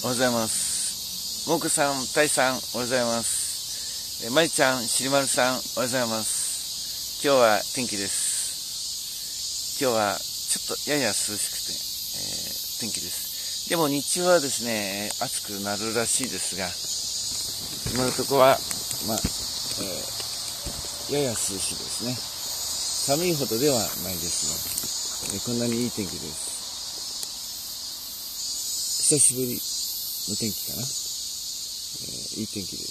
おはようございます。もくさん、たいさん、おはようございます。まいちゃん、しりまるさん、おはようございます。今日は天気です。今日はちょっとやや涼しくて、天気です。でも日中はですね、暑くなるらしいですが、今のところは、やや涼しいですね。寒いほどではないですが、こんなにいい天気です。久しぶりの天気かな。いい天気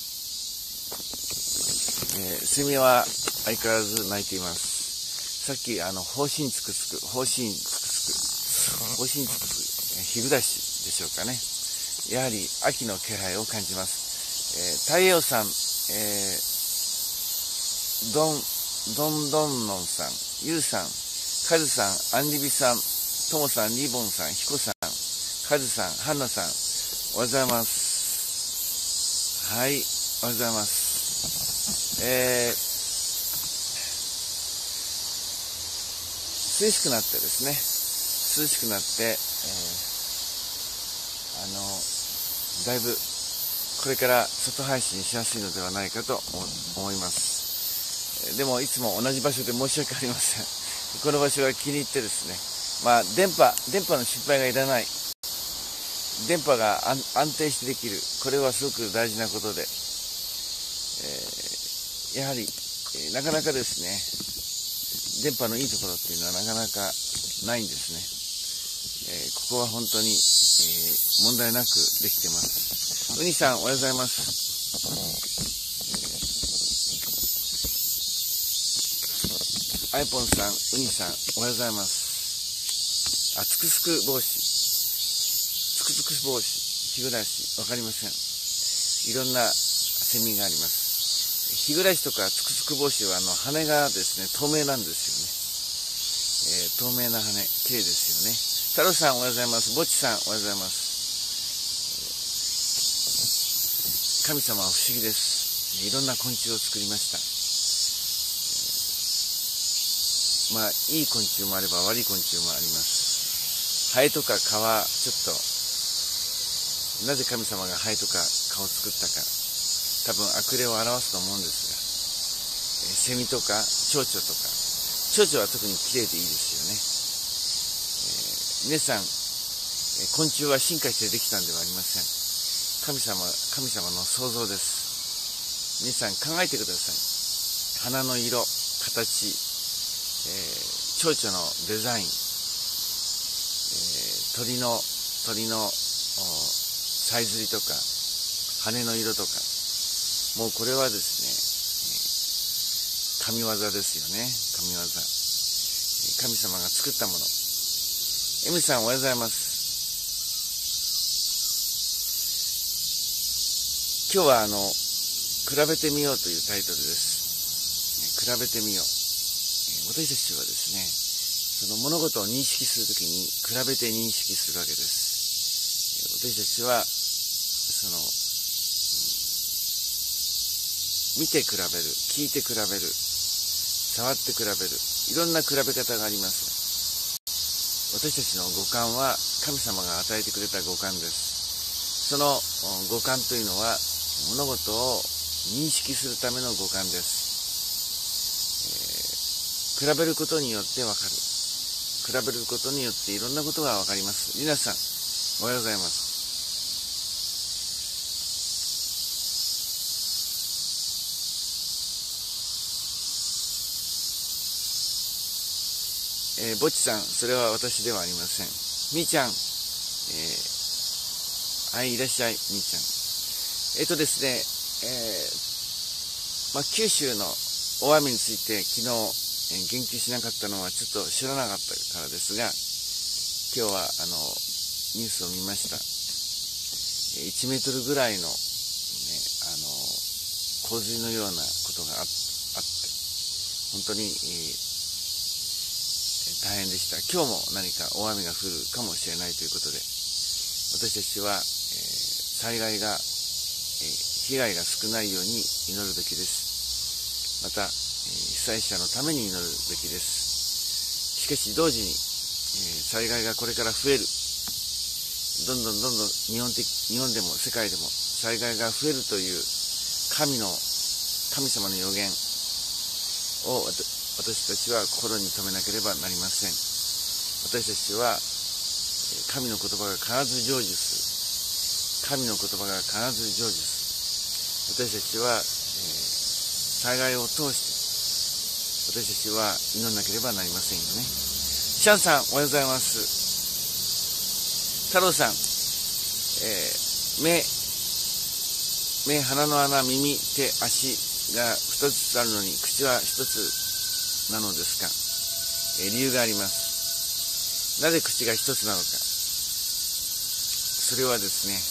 ですね。セミは相変わらず鳴いています。さっき方針つくつく、日暮らしでしょうかね。やはり秋の気配を感じます。太陽さん、どんのんさん、ゆうさん、かずさん、あんりびさん、ともさん、りぼんさん、ひこさん、かずさん、はんなさん、おはようございます。はい、おはようございます。涼しくなってですね、だいぶこれから外配信しやすいのではないかと思います。でもいつも同じ場所で申し訳ありません。この場所が気に入ってですね、電波の心配がいらない。電波が安定してできる。これはすごく大事なことで、やはり、なかなかですね、電波のいいところっていうのはなかなかないんですね。ここは本当に、問題なくできてます。うにさん、おはようございます。アイポンさん、うにさん、おはようございます。つくつく帽子、日暮らし、わかりません。いろんなセミがあります。日暮らしとかつくつく帽子は羽がですね、透明なんですよね。透明な羽、綺麗ですよね。太郎さん、おはようございます。ぼっちさん、おはようございます。神様は不思議です。いろんな昆虫を作りました。いい昆虫もあれば悪い昆虫もあります。ハエとか蚊はちょっと、なぜ神様がハエとか蚊を作ったか、多分悪霊を表すと思うんですが、セミとか蝶々とか、蝶々は特に綺麗でいいですよね。皆さん、昆虫は進化してできたんではありません。神様の創造です。皆さん考えてください。花の色、形、蝶々のデザイン、鳥のさえずりとか羽の色とか、もうこれはですね、神業ですよね。神業、神様が作ったもの。M さん、おはようございます。今日は比べてみようというタイトルです。比べてみよう。私たちはですね、その物事を認識するときに比べて認識するわけです。私たちは見て比べる、聞いて比べる、触って比べる、いろんな比べ方があります。私たちの五感は神様が与えてくれた五感です。その五感というのは物事を認識するための五感です。比べることによってわかる。比べることによっていろんなことがわかります。皆さん、おはようございます。ぼっちさん、それは私ではありません。みーちゃん、はい、いらっしゃい、みーちゃん。ですね、九州の大雨について昨日、言及しなかったのはちょっと知らなかったからですが、今日はニュースを見ました。1メートルぐらいの、洪水のようなことがあって、本当に、大変でした。今日も何か大雨が降るかもしれないということで、私たちは、災害が、被害が少ないように祈るべきです。また、被災者のために祈るべきです。しかし同時に、災害がこれから増える。 どんどん日本でも世界でも災害が増えるという神様の予言を私たちは心に留めなければなりません。私たちは神の言葉が必ず成就する。神の言葉が必ず成就する。私たちは、災害を通して私たちは祈らなければなりませんよね。シャンさん、おはようございます。太郎さん、目、鼻の穴、耳、手、足が2つあるのに口は1つなのですか？理由があります。なぜ口が1つなのか。それはですね、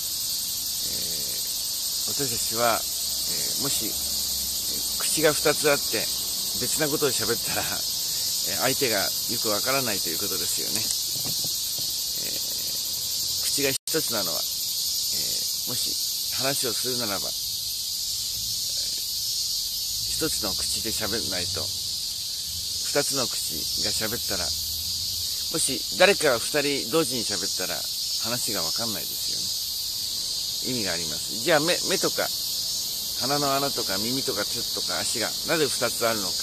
私たちは、もし口が2つあって別なことを喋ったら相手がよくわからないということですよね。口が1つなのは、もし話をするならば1つの口で喋らないと2つの口が喋ったら、もし誰かが2人同時に喋ったら話が分かんないですよね。意味があります。じゃあ目とか鼻の穴とか耳とか手とか足がなぜ2つあるのか。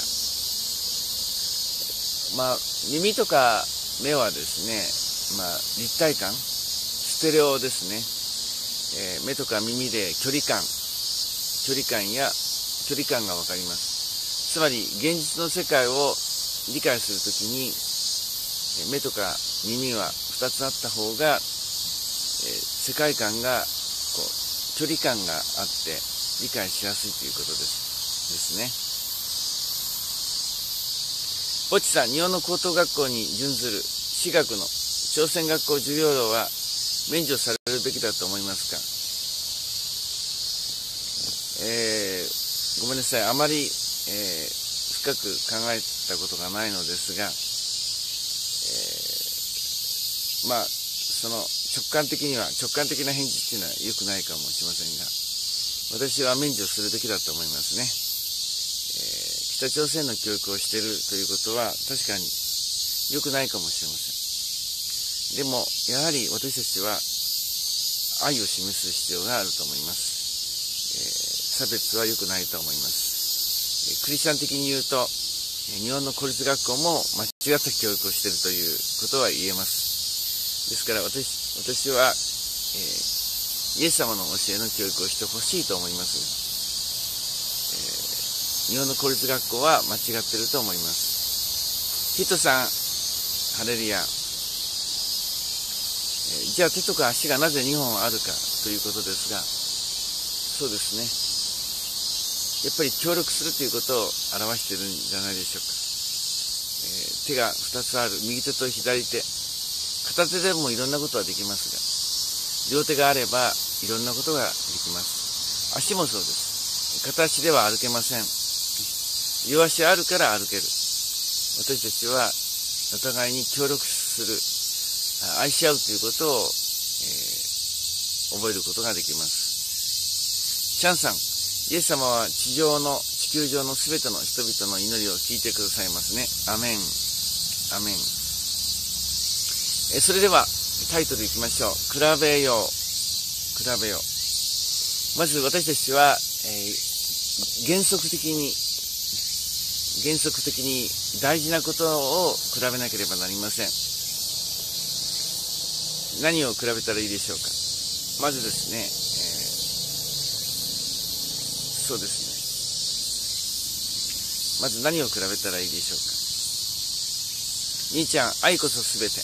耳とか目はですね、立体感、ステレオですね。目とか耳で距離感が分かります。つまり現実の世界を理解するときに目とか耳は2つあった方が、世界観が距離感があって理解しやすいということですね。ぼっちさん、日本の高等学校に準ずる私学の朝鮮学校授業料は免除されるべきだと思いますか？ごめんなさい、あまり、深く考えたことがないのですが、その直感的な返事っていうのは良くないかもしれませんが、私は免除するべきだと思いますね。北朝鮮の教育をしているということは確かに良くないかもしれません。でもやはり私たちは愛を示す必要があると思います。差別は良くないと思います。クリスチャン的に言うと日本の公立学校も間違った教育をしているということは言えます。ですから私は、イエス様の教えの教育をしてほしいと思います。日本の公立学校は間違っていると思います。ヒットさん、ハレルヤ。じゃあ手とか足がなぜ2本あるかということですが、そうですね。やっぱり協力するということを表しているんじゃないでしょうか。手が2つある、右手と左手。片手でもいろんなことはできますが、両手があればいろんなことができます。足もそうです。片足では歩けません。両足あるから歩ける。私たちはお互いに協力する、愛し合うということを、覚えることができます。チャンさん、イエス様は地球上のすべての人々の祈りを聞いてくださいますね。アメン。アメン。それではタイトルいきましょう。比べよう。まず私たちは、原則的に大事なことを比べなければなりません。何を比べたらいいでしょうか。まずですね、そうですね。まず何を比べたらいいでしょうか。兄ちゃん、愛こそすべて。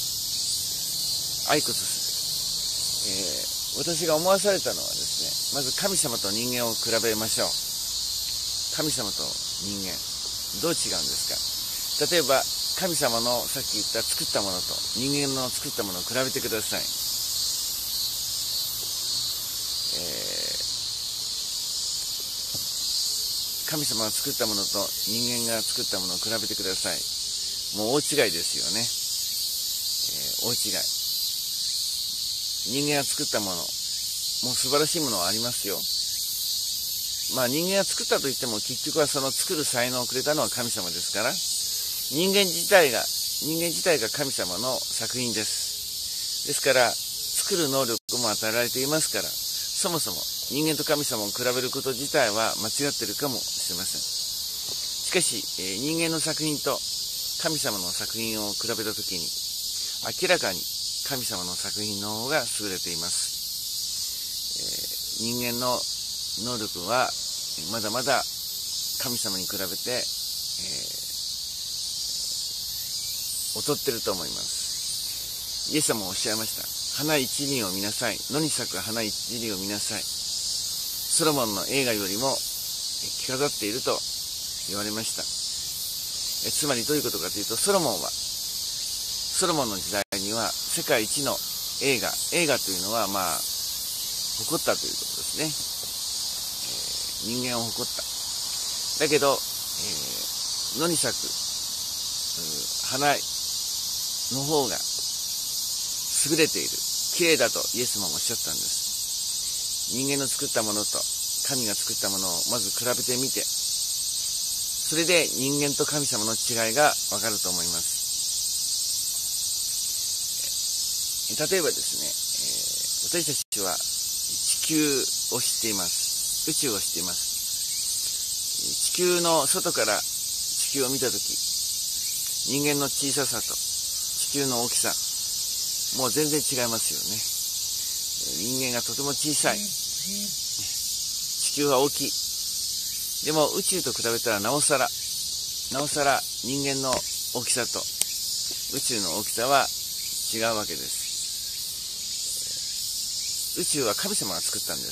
私が思わされたのはですね、まず神様と人間を比べましょう。神様と人間、どう違うんですか。例えば神様のさっき言った作ったものと人間の作ったものを比べてください。神様が作ったものと人間が作ったものを比べてください。もう大違いですよね。大違い。人間が作ったもの、もう素晴らしいものはありますよ。人間が作ったといっても結局はその作る才能をくれたのは神様ですから、人間自体が神様の作品です。ですから作る能力も与えられていますから、そもそも人間と神様を比べること自体は間違っているかもしれません。しかし、人間の作品と神様の作品を比べたときに、明らかに神様の作品の方が優れています。人間の能力はまだまだ神様に比べて、劣っていると思います。イエス様もおっしゃいました。花一輪を見なさい。野に咲く花一輪を見なさい。ソロモンの映画よりも着飾っていると言われました。つまりどういうことかというと、ソロモンの時代には世界一の映画というのは誇ったということですね。人間を誇った。だけど、野に咲く花の方が優れている、綺麗だとイエスもおっしゃったんです。人間の作ったものと神が作ったものをまず比べてみて、それで人間と神様の違いがわかると思います。例えばですね、私たちは地球を知っています。宇宙を知っています。地球の外から地球を見たとき、人間の小ささと地球の大きさ、もう全然違いますよね。人間がとても小さい。地球は大きい。でも宇宙と比べたらなおさら人間の大きさと宇宙の大きさは違うわけです。宇宙は神様が作ったんです。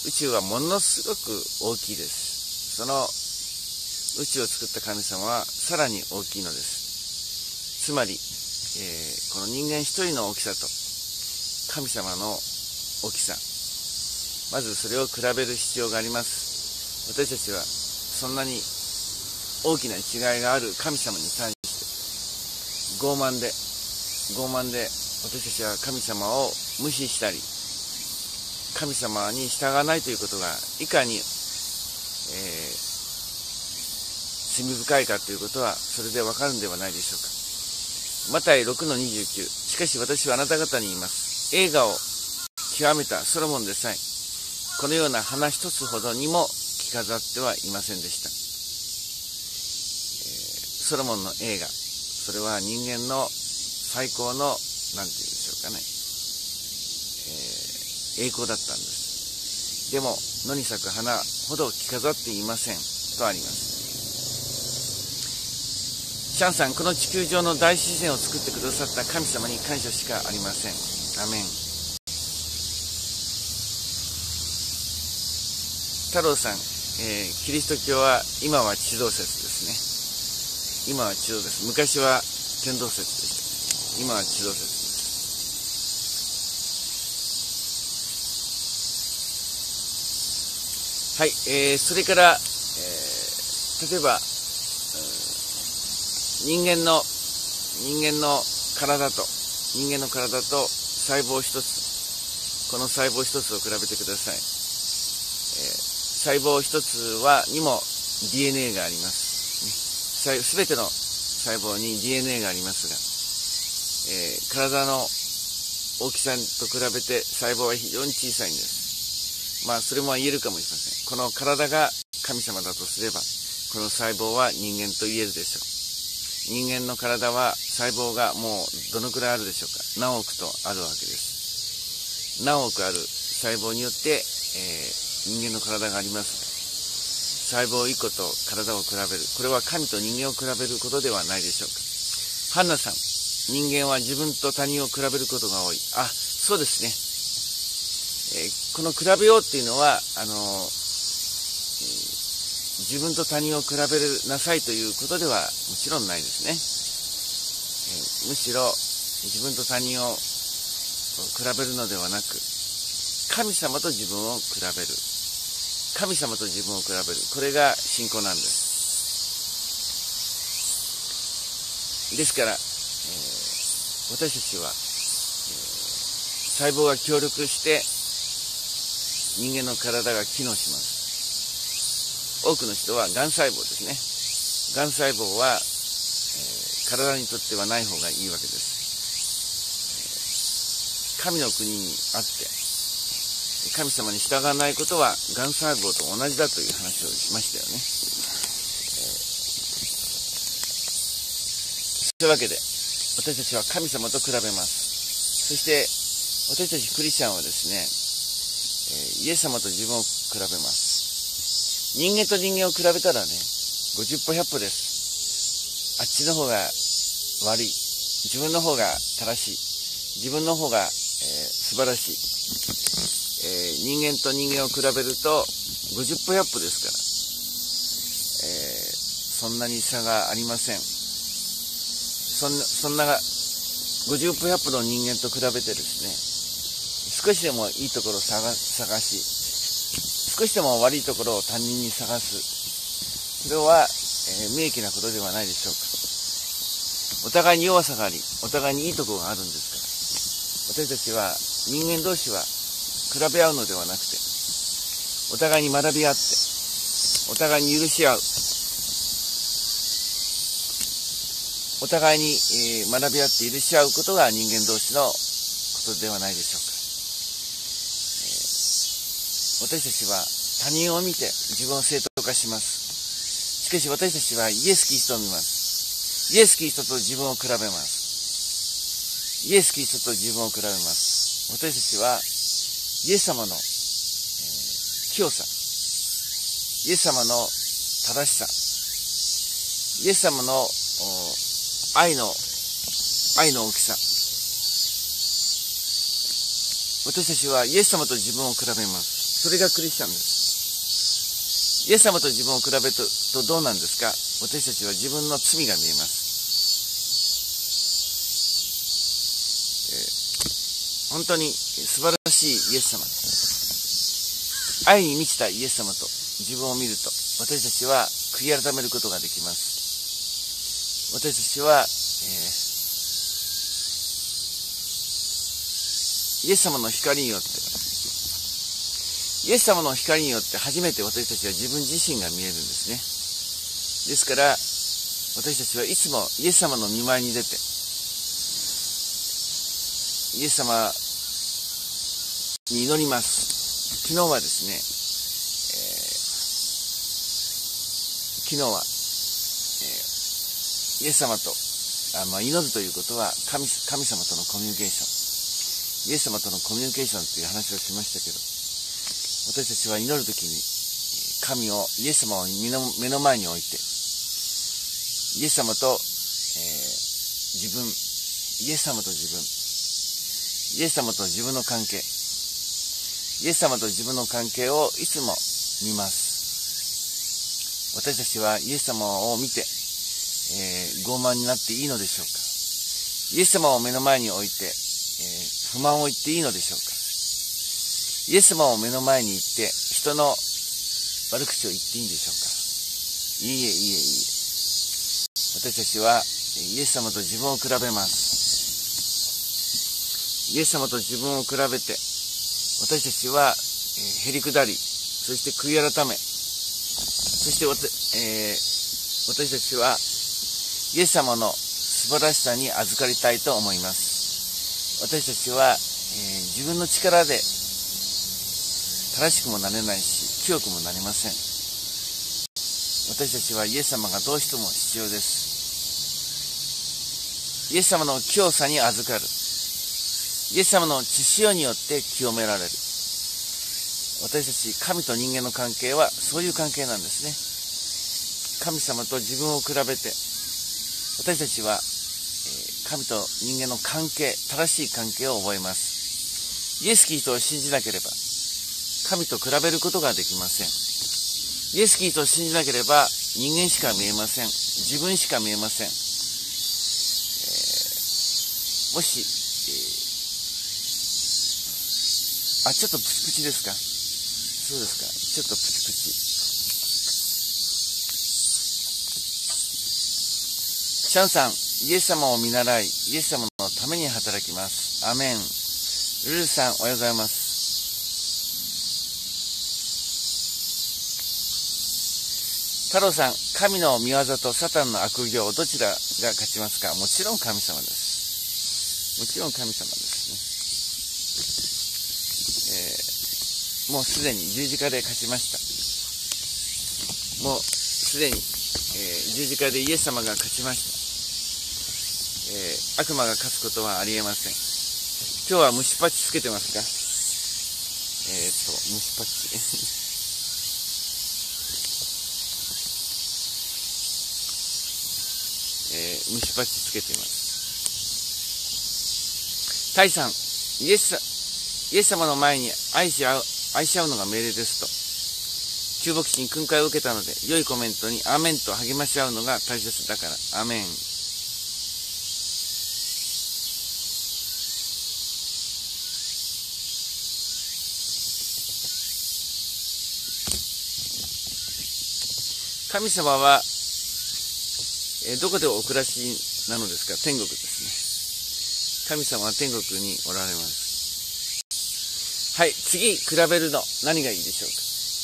宇宙はものすごく大きいです。その宇宙を作った神様はさらに大きいのです。つまり、この人間一人の大きさと神様の大きさ、まずそれを比べる必要があります。私たちはそんなに大きな違いがある神様に対して傲慢で私たちは神様を無視したり、神様に従わないということがいかに、罪深いかということはそれでわかるんではないでしょうか。マタイ 6-29、しかし私はあなた方に言います。栄華を極めたソロモンでさえこのような花一つほどにも着飾ってはいませんでした。ソロモンの栄華、それは人間の最高のなんていうんでしょうかね、栄光だったんです。でも野に咲く花ほど着飾っていませんとあります。シャンさん、この地球上の大自然を作ってくださった神様に感謝しかありません。アメン。太郎さん、キリスト教は今は地動説ですね。今は地動です。昔は天動説でした。今は地動説です。はい、それから、例えば、人間の体と細胞一つ、この細胞一つを比べてください。細胞一つにも DNA があります。すべての細胞に DNA がありますが、体の大きさと比べて細胞は非常に小さいんです。それも言えるかもしれません。この体が神様だとすれば、この細胞は人間と言えるでしょう。人間の体は細胞がもうどのくらいあるでしょうか。何億とあるわけです。何億ある細胞によって、人間の体がありますが、細胞1個と体を比べる、これは神と人間を比べることではないでしょうか。ハンナさん、人間は自分と他人を比べることが多い。そうですね。この比べようっていうのは自分と他人を比べなさいということではもちろんないですね。むしろ自分と他人を比べるのではなく、神様と自分を比べる、神様と自分を比べる、これが信仰なんです。ですから、私たちは、細胞が協力して人間の体が機能します。多くの人はがん細胞ですね。がん細胞は、体にとってはない方がいいわけです。 神の国にあって、神様に従わないことはがん細胞と同じだという話をしましたよね。というわけで、私たちは神様と比べます。そして、私たちクリスチャンはですね、イエス様と自分を比べます。人間と人間を比べたらね、50歩100歩です。あっちの方が悪い。自分の方が正しい。自分の方が、素晴らしい。人間と人間を比べると50歩100歩ですから、そんなに差がありません。そんな50歩100歩の人間と比べてですね、少しでもいいところを探し、少しでも悪いところを他人に探す。それは、無益なことではないでしょうか。お互いに弱さがあり、お互いにいいところがあるんですから、私たちは人間同士は比べ合うのではなくて、お互いに学び合って、お互いに許し合う、お互いに、学び合って許し合うことが人間同士のことではないでしょうか。私たちは他人を見て自分を正当化します。しかし私たちはイエス・キリストを見ます。イエス・キリストと自分を比べます。イエス・キリストと自分を比べます。私たちはイエス様の、清さ、イエス様の正しさ、イエス様の愛の大きさ、私たちはイエス様と自分を比べます。それがクリスチャンです。イエス様と自分を比べるとどうなんですか？私たちは自分の罪が見えます。本当に素晴らしいイエス様、愛に満ちたイエス様と自分を見ると、私たちは悔い改めることができます。私たちは、イエス様の光によって、イエス様の光によって初めて私たちは自分自身が見えるんですね。ですから、私たちはいつもイエス様の御前に出て、イエス様に祈ります。昨日はですね、イエス様と、祈るということは神様とのコミュニケーション、イエス様とのコミュニケーションという話をしましたけど、私たちは祈るときにイエス様を目の前に置いて、イエス様と、自分、イエス様と自分、イエス様と自分の関係、イエス様と自分の関係をいつも見ます。私たちはイエス様を見て、傲慢になっていいのでしょうか。イエス様を目の前に置いて、不満を言っていいのでしょうか。イエス様を目の前に行って人の悪口を言っていいんでしょうか。いいえ。私たちはイエス様と自分を比べます。イエス様と自分を比べて、私たちはへりくだり、そして悔い改め、そして私たちはイエス様の素晴らしさに預かりたいと思います。私たちは、自分の力で正しくもなれないし、清くもなりません。私たちはイエス様がどうしても必要です。イエス様の清さに預かる。イエス様の血潮によって清められる。私たち神と人間の関係はそういう関係なんですね。神様と自分を比べて、私たちは神と人間の関係、正しい関係を覚えます。イエス・キリストを信じなければ神と比べることができません。イエス・キリストを信じなければ人間しか見えません。自分しか見えません。もし、ちょっとプチプチですか？そうですか。ちょっとプチプチ。シャンさん、イエス様を見習い、イエス様のために働きます。アメン。ルルさん、おはようございます。太郎さん、神の御業とサタンの悪行、どちらが勝ちますか？もちろん神様です。もちろん神様ですもうすでに十字架で勝ちました。もうすでに、十字架でイエス様が勝ちました。悪魔が勝つことはありえません。今日は虫パチつけてますか？虫パチ。虫パチつけています。第3、イエス様の前に愛し合うのが命令ですと、中牧師に訓戒を受けたので、良いコメントにアーメンと励まし合うのが大切だから、アーメン。神様は、どこでお暮らしなのですか？天国ですね。神様は天国におられます。はい、次比べるの何がいいでしょうか？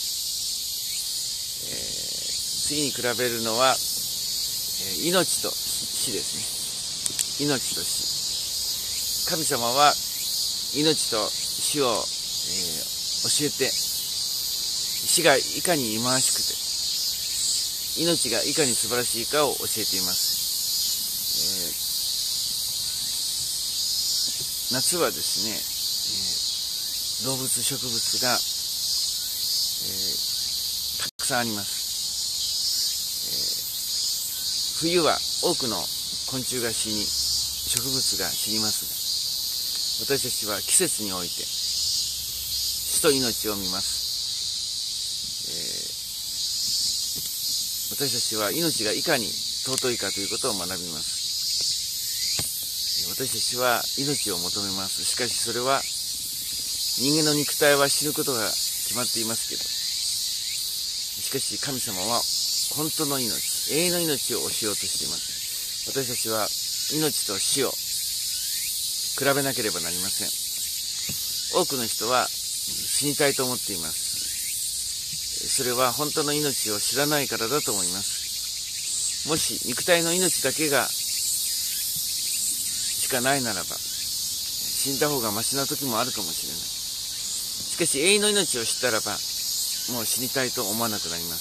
次に比べるのは、命と死ですね。命と死。神様は命と死を、教えて、死がいかに忌まわしくて、命がいかに素晴らしいかを教えています。夏はですね、動物植物が、たくさんあります。冬は多くの昆虫が死に、植物が死にますが、私たちは季節において死と命を見ます。私たちは命がいかに尊いかということを学びます。私たちは命を求めます。しかしそれは人間の肉体は死ぬことが決まっていますけど、しかし神様は本当の命、永遠の命を教えようとしています。私たちは命と死を比べなければなりません。多くの人は死にたいと思っています。それは本当の命を知らないからだと思います。もし肉体の命だけがしかないならば、死んだ方がマシな時もあるかもしれない。しかし永遠の命を知ったらば、もう死にたいと思わなくなります。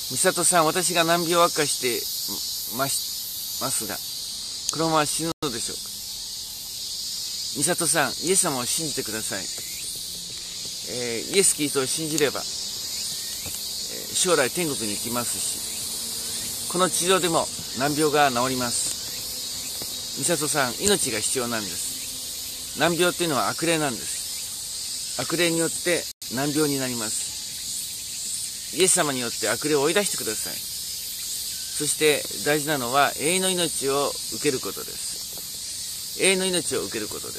美里さん、私が難病悪化してますが、このまま死ぬのでしょうか？美里さん、イエス様を信じてください。イエス・キリストを信じれば、将来天国に行きますし、この地上でも難病が治ります。美里さん、命が必要なんです。難病というのは悪霊なんです。悪霊によって難病になります。イエス様によって悪霊を追い出してください。そして大事なのは永遠の命を受けることです。永遠の命を受けることです。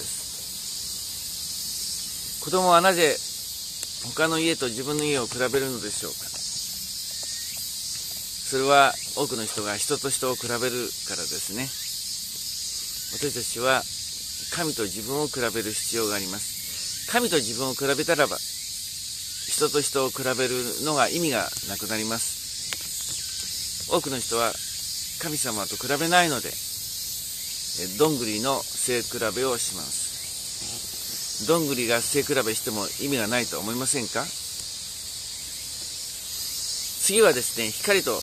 子供はなぜ他の家と自分の家を比べるのでしょうか？それは多くの人が人と人を比べるからですね。私たちは神と自分を比べる必要があります。神と自分を比べたらば、人と人を比べるのが意味がなくなります。多くの人は神様と比べないので、どんぐりの背比べをします。どんぐりが背比べしても意味がないと思いませんか？次はですね、光と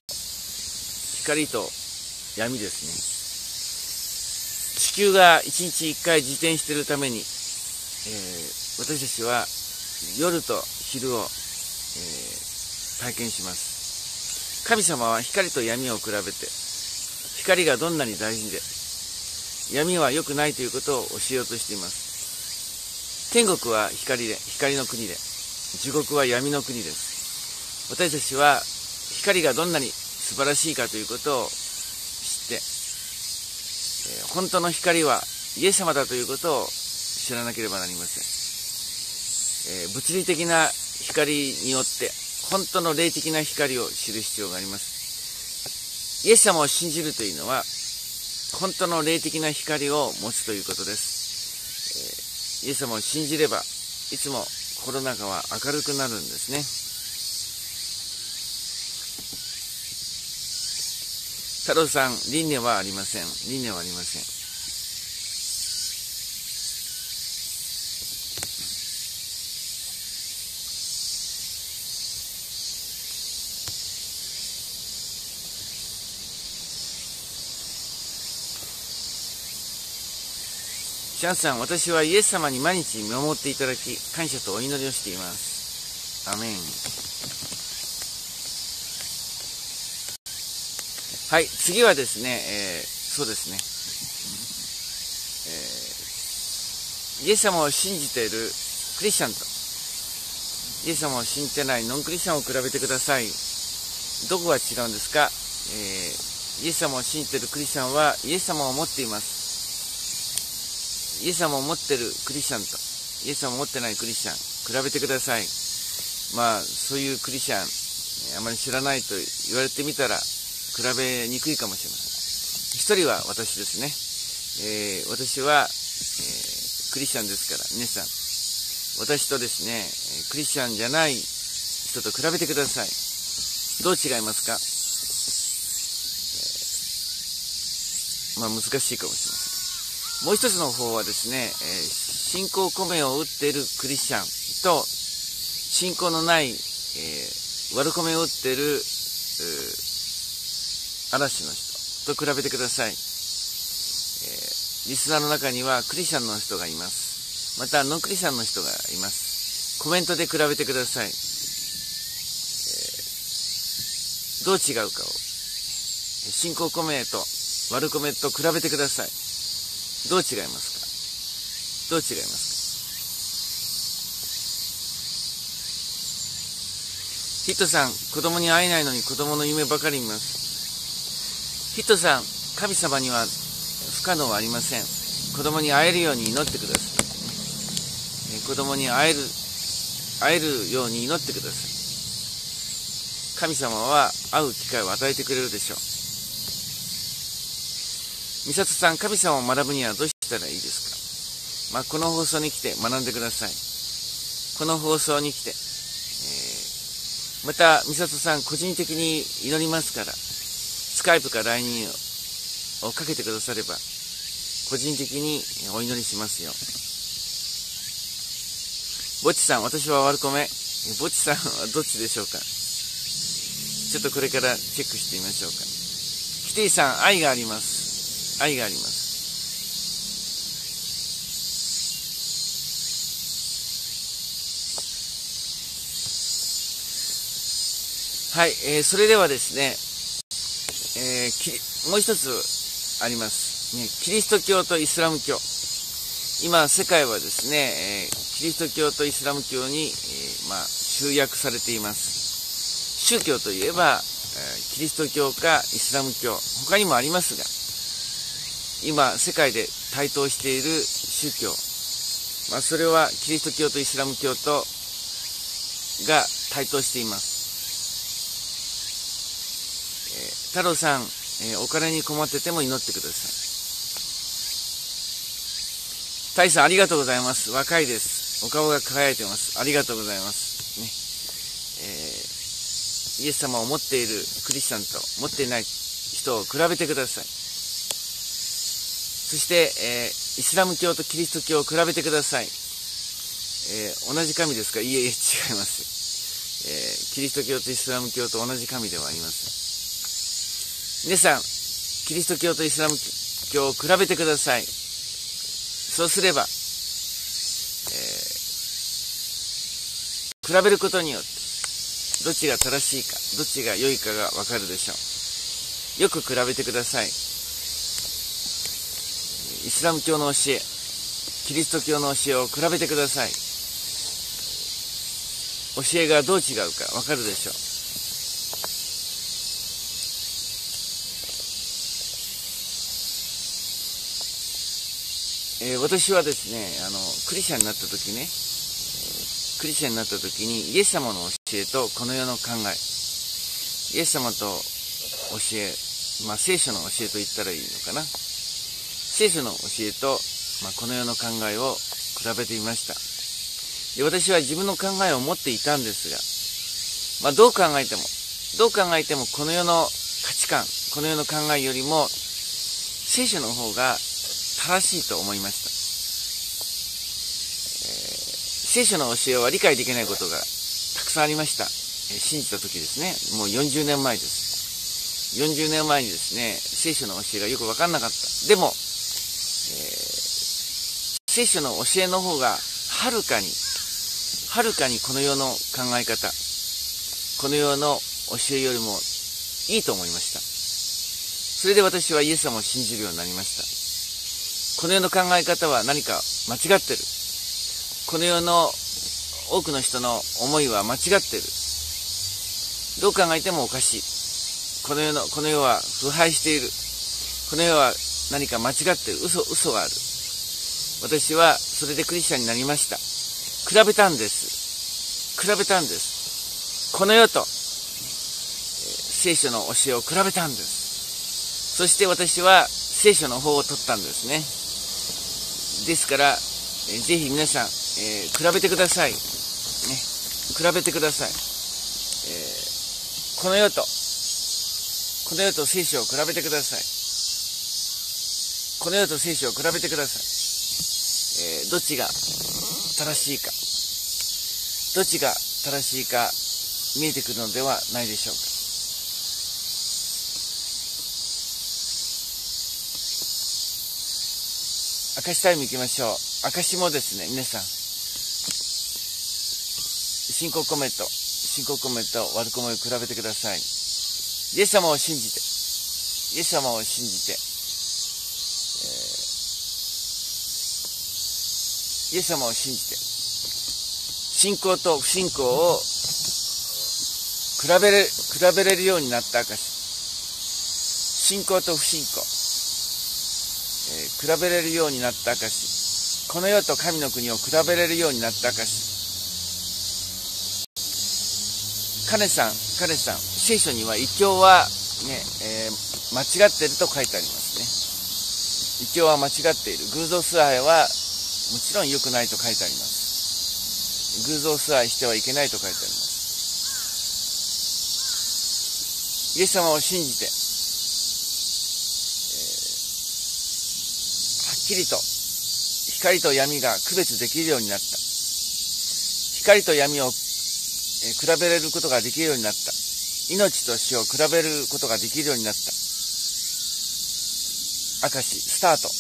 闇ですね。地球が1日1回自転しているために、私たちは夜と昼を、体験します。神様は光と闇を比べて、光がどんなに大事で、闇は良くないということを教えようとしています。天国は光の国で、地獄は闇の国です。私たちは光がどんなに素晴らしいかということを知って、本当の光はイエス様だということを知らなければなりません。物理的な光によって本当の霊的な光を知る必要があります。イエス様を信じるというのは本当の霊的な光を持つということです。イエス様を信じればいつも心の中は明るくなるんですね。太郎さん、輪廻はありません。輪廻はありません。 シャンさん、私はイエス様に毎日見守っていただき、感謝とお祈りをしています。アメン。はい、次はですね、そうですね、イエス様を信じているクリスチャンと、イエス様を信じてないノンクリスチャンを比べてください。どこが違うんですか？イエス様を信じているクリスチャンはイエス様を持っています。イエス様を持っているクリスチャンとイエス様を持ってないクリスチャン、比べてください。そういうクリスチャン、あまり知らないと言われてみたら比べにくいかもしれません。一人は私ですね。私は、クリスチャンですから、皆さん、私とですね、クリスチャンじゃない人と比べてください。どう違いますか？難しいかもしれません。もう一つの方はですね、信仰米を打っているクリスチャンと、信仰のない、悪米を打っている嵐の人と比べてください。リスナーの中にはクリスチャンの人がいます。またノンクリスチャンの人がいます。コメントで比べてください。どう違うかを、信仰米と悪米と比べてください。どう違いますか？どう違いますか？ヒットさん、子供に会えないのに子供の夢ばかり見ます。ヒットさん、神様には不可能はありません。子供に会えるように祈ってください。子供に会えるように祈ってください。神様は会う機会を与えてくれるでしょう。美里さん、神様を学ぶにはどうしたらいいですか？この放送に来て学んでください。この放送に来て、また美里さん個人的に祈りますから、スカイプか LINE をかけてくだされば個人的にお祈りしますよ。ぼっちさん、私は悪米。ぼっちさんはどっちでしょうか？ちょっとこれからチェックしてみましょうか。キティさん、愛があります。愛があります。はい、それではですね、もう一つあります、キリスト教とイスラム教。今世界はですね、キリスト教とイスラム教に、集約されています。宗教といえば、キリスト教かイスラム教、他にもありますが、今世界で台頭している宗教、それはキリスト教とイスラム教とが台頭しています。太郎さん、お金に困ってても祈ってください。大さん、ありがとうございます。若いです。お顔が輝いてます。ありがとうございます、イエス様を持っているクリスチャンと持っていない人を比べてください。そして、イスラム教とキリスト教を比べてください。同じ神ですか？いえいえ、違います。キリスト教とイスラム教と同じ神ではありません。皆さん、キリスト教とイスラム教を比べてください。そうすれば、比べることによってどっちが正しいか、どっちが良いかがわかるでしょう。よく比べてください。イスラム教の教え、キリスト教の教えを比べてください。教えがどう違うかわかるでしょう。私はですね、クリスチャンになった時ね、クリスチャンになった時にイエス様の教えとこの世の考え、イエス様と教え、聖書の教えと言ったらいいのかな。聖書の教えと、この世の考えを比べてみました。で、私は自分の考えを持っていたんですが、どう考えてもこの世の価値観、この世の考えよりも聖書の方が正しいと思いました。聖書の教えは理解できないことがたくさんありました。信じた時ですね、もう40年前です。40年前にですね、聖書の教えがよく分かんなかった。でも、 聖書の教えの方がはるかにこの世の考え方、この世の教えよりもいいと思いました。それで私はイエス様を信じるようになりました。この世の考え方は何か間違ってる。この世の多くの人の思いは間違ってる。どう考えてもおかしい。この世は腐敗している。この世は何か間違っている。嘘がある。私はそれでクリスチャンになりました。比べたんです。この世と、聖書の教えを比べたんです。そして私は聖書の方を取ったんですね。ですから、ぜひ皆さん、比べてください。比べてください。この世と聖書を比べてください。この世と聖書を比べてください。どっちが正しいか、見えてくるのではないでしょうか。証タイム行きましょう。証もですね、皆さん、信仰コメント、悪コメを比べてください。イエス様を信じて、信仰と不信仰を比べれるようになった証。信仰と不信仰、比べれるようになった証。この世と神の国を比べれるようになった証。カネさん、聖書には異教はね、間違っていると書いてありますね。異教は間違っている。偶像崇拝はもちろん良くないと書いてあります。偶像崇拝してはいけないと書いてあります。イエス様を信じて、はっきりと光と闇が区別できるようになった。光と闇を比べれることができるようになった。命と死を比べることができるようになった。証、スタート。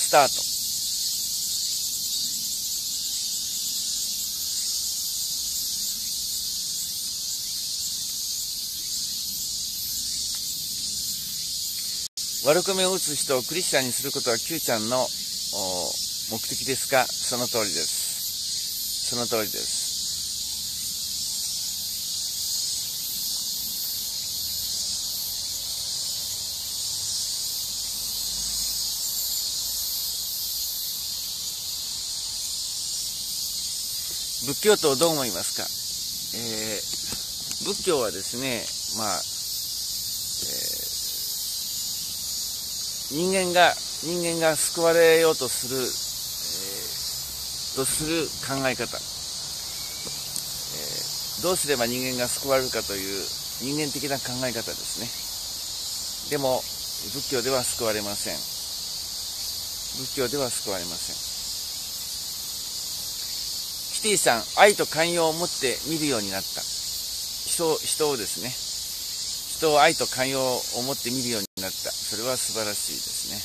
悪コメを打つ人をクリスチャンにすることは Q ちゃんの目的ですか？その通りです。仏教徒をどう思いますか？仏教はですね、人間が救われようとする、考え方、どうすれば人間が救われるかという人間的な考え方ですね。でも仏教では救われません。キティさん、愛と寛容を持って見るようになった。人をですね、人を愛と寛容を持って見るようになった。それは素晴らしいですね。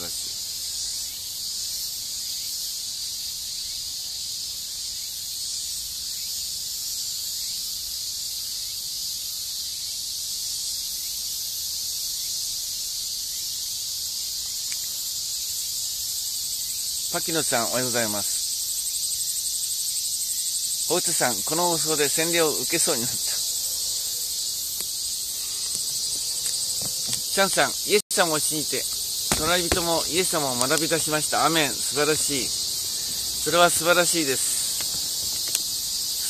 パキノさん、おはようございます。大津さん、この放送で洗礼を受けそうになった。チャンさん、イエス様を信じて、隣人もイエス様を学び出しました。アーメン。素晴らしい。それは素晴らしいです。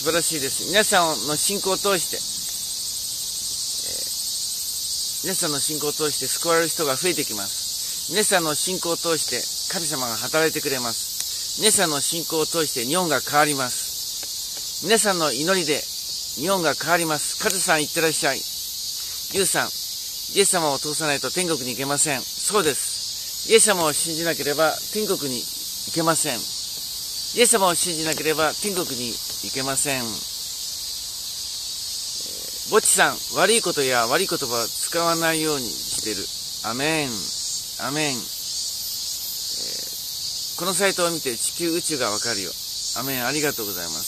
皆さんの信仰を通して、救われる人が増えてきます。皆さんの信仰を通して神様が働いてくれます。皆さんの信仰を通して日本が変わります。皆さんの祈りで日本が変わります。カズさん、いってらっしゃい。ユウさん、イエス様を通さないと天国に行けません。そうです。イエス様を信じなければ天国に行けません。イエス様を信じなければ天国に行けません。ぼっちさん、悪いことや悪い言葉を使わないようにしている。アメン。 このサイトを見て地球宇宙がわかるよ。アメン。ありがとうございます。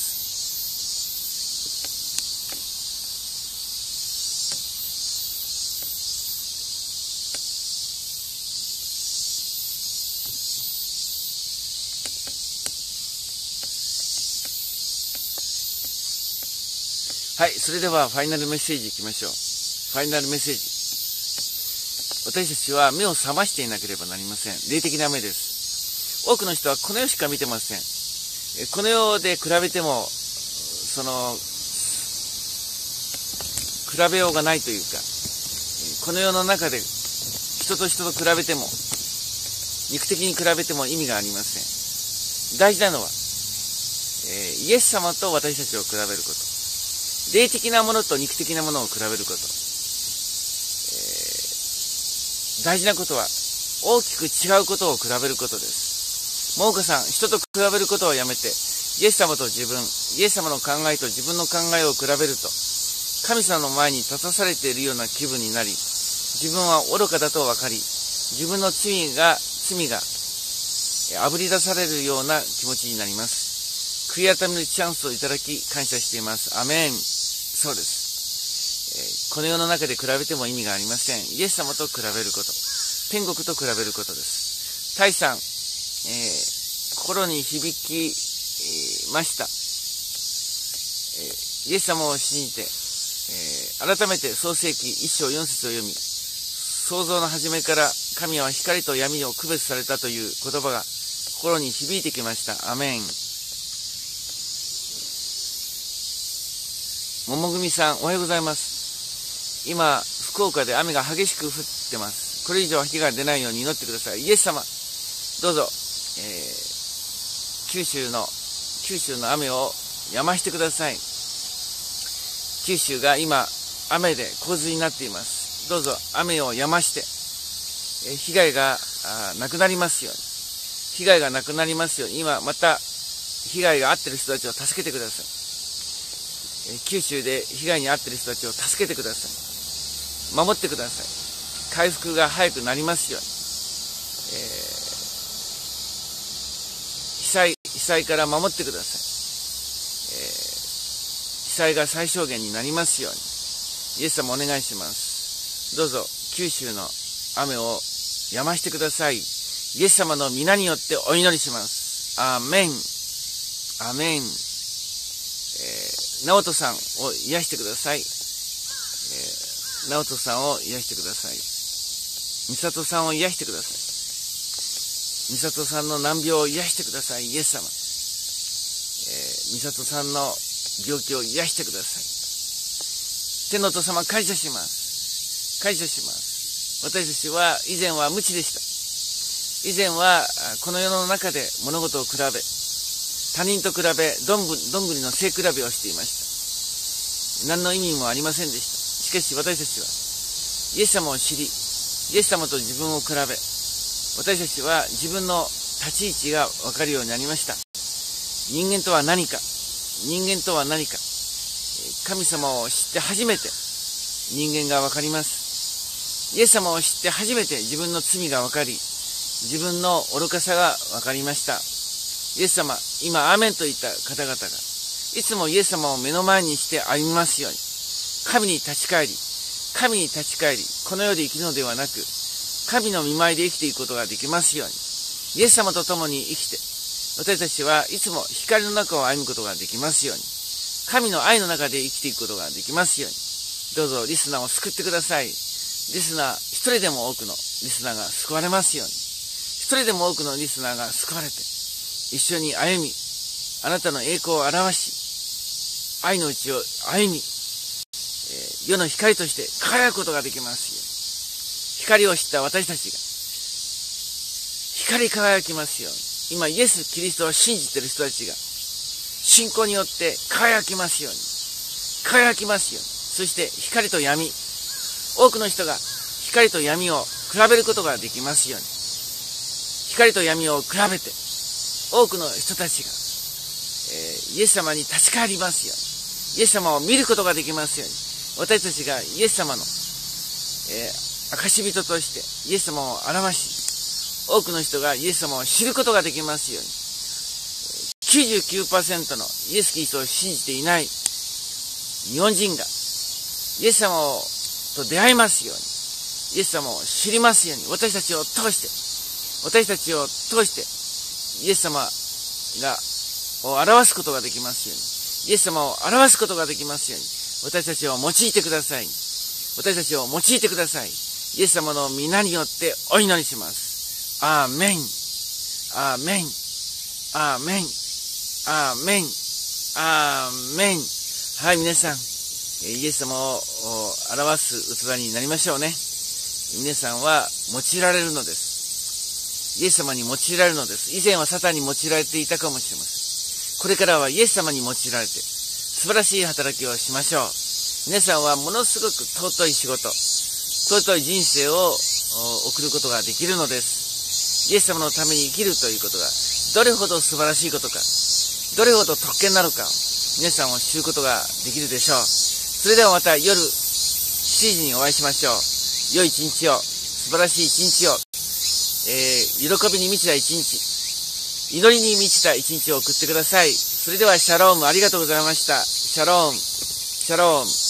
はい、それではファイナルメッセージいきましょう。ファイナルメッセージ。私たちは目を覚ましていなければなりません。霊的な目です。多くの人はこの世しか見てません。この世で比べても、比べようがないというか、この世の中で人と人と比べても、肉的に比べても意味がありません。大事なのは、イエス様と私たちを比べること。霊的なものと肉的なものを比べること。大事なことは、大きく違うことを比べることです。もうかさん、人と比べることをやめて、イエス様と自分、イエス様の考えと自分の考えを比べると、神様の前に立たされているような気分になり、自分は愚かだと分かり、自分の罪があぶり出されるような気持ちになります。悔い改めるチャンスをいただき、感謝しています。アメン。そうです。この世の中で比べても意味がありません。イエス様と比べること。天国と比べることです。タイさん、心に響きました。イエス様を信じて、改めて創世記1章4節を読み、創造の初めから神は光と闇を区別されたという言葉が心に響いてきました。アメン。桃組さん、おはようございます。今、福岡で雨が激しく降ってます。これ以上火が出ないように祈ってください。イエス様、どうぞ、九州の雨を止ましてください。九州が今、雨で洪水になっています。どうぞ雨を止まして、被害がなくなりますように。被害がなくなりますように。今、また、被害が遭っている人たちを助けてください。九州で被害に遭っている人たちを助けてください。守ってください。回復が早くなりますように。被災から守ってください。被災が最小限になりますように。イエス様お願いします。どうぞ九州の雨を止ましてください。イエス様の皆によってお祈りします。アーメン。アーメン。直人さんを癒してください。直人さんを癒してください。美里さんを癒してください。美里さんの難病を癒してください。イエス様。美里さんの病気を癒してください。天のお父様、感謝します。感謝します。私たちは以前は無知でした。以前はこの世の中で物事を比べ、他人と比べ、どんぐりの背比べをしていました。何の意味もありませんでした。しかし私たちは、イエス様を知り、イエス様と自分を比べ、私たちは自分の立ち位置が分かるようになりました。人間とは何か、人間とは何か、神様を知って初めて人間が分かります。イエス様を知って初めて自分の罪が分かり、自分の愚かさが分かりました。イエス様、今、アーメンと言った方々が、いつもイエス様を目の前にして歩みますように、神に立ち返り、この世で生きるのではなく、神の御前で生きていくことができますように、イエス様と共に生きて、私たちはいつも光の中を歩むことができますように、神の愛の中で生きていくことができますように、どうぞリスナーを救ってください。リスナー、一人でも多くのリスナーが救われますように、一人でも多くのリスナーが救われて、一緒に歩み、あなたの栄光を表し、愛のうちを歩み、世の光として輝くことができますよ。光を知った私たちが、光り輝きますように。今、イエス・キリストを信じている人たちが、信仰によって輝きますように。輝きますように。そして光と闇、多くの人が光と闇を比べることができますように。光と闇を比べて、多くの人たちが、イエス様に立ち返りますように。イエス様を見ることができますように。私たちがイエス様の、証人としてイエス様を表し、 多くの人がイエス様を知ることができますように。99% のイエス・キリストを信じていない日本人がイエス様と出会いますように、イエス様を知りますように、私たちを通してイエス様を表すことができますように、イエス様を表すことができますように、私たちを用いてください。私たちを用いてください。イエス様の皆によってお祈りします。アーメン。アーメン。アーメン。アーメン。アーメン。はい、皆さん、イエス様を表す器になりましょうね。皆さんは用いられるのです。イエス様に用いられるのです。以前はサタンに用いられていたかもしれません。これからはイエス様に用いられて、素晴らしい働きをしましょう。皆さんはものすごく尊い仕事、尊い人生を送ることができるのです。イエス様のために生きるということが、どれほど素晴らしいことか、どれほど特権なのかを、皆さんを知ることができるでしょう。それではまた夜7時にお会いしましょう。良い一日を、素晴らしい一日を、喜びに満ちた一日、祈りに満ちた一日を送ってください。それではシャローム、ありがとうございました。シャローム、シャローム。